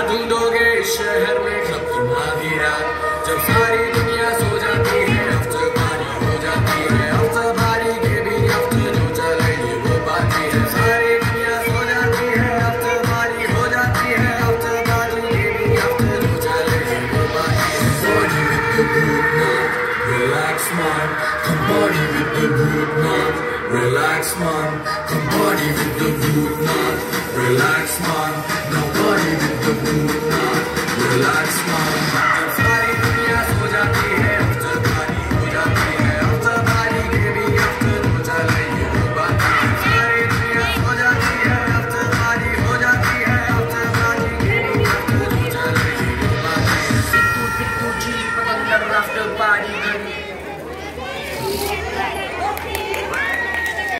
ढूंढोगे इस शहर में कब तुम आधी रात, जब सारी दुनिया सो जाती है अफ्तर भारी हो जाती है, अफ्तर भारी के भी अफ्तर जो चलेगी वो बाती है, सारी दुनिया सो जाती है अफ्तर भारी हो जाती है, अफ्तर भारी के भी अफ्तर जो चलेगी वो बाती है। Party with the good now, relax man, come party with the good now, relax man, come party with the good now, relax man, now party with the good now, relax man। जब सारी दुनिया सो जाती है अफ्तर भारी हो जाती है, अफ्तर भारी के भी अफ्तर हो चलेगी वो बाती है, सारी दुनिया सो जाती है अफ्तर भारी हो जाती है, अफ्तर भारी के भी अफ्तर हो चलेगी वो बाती है। Pitu G, pagandang after party,